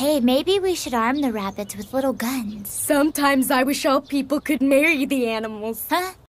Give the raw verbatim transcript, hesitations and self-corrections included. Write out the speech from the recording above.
Hey, maybe we should arm the rabbits with little guns. Sometimes I wish all people could marry the animals. Huh?